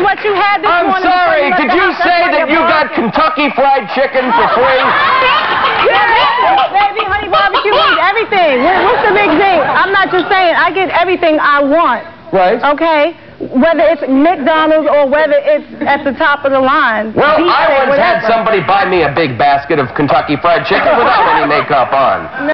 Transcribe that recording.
what you had this morning. I'm sorry, did you say that you got Kentucky Fried Chicken for free? Baby, honey barbecue means everything. What's the big thing? I'm not just saying, I get everything I want. Right. Okay? Whether it's McDonald's or whether it's at the top of the line. Well, I once had somebody buy me a big basket of Kentucky Fried Chicken without any makeup on.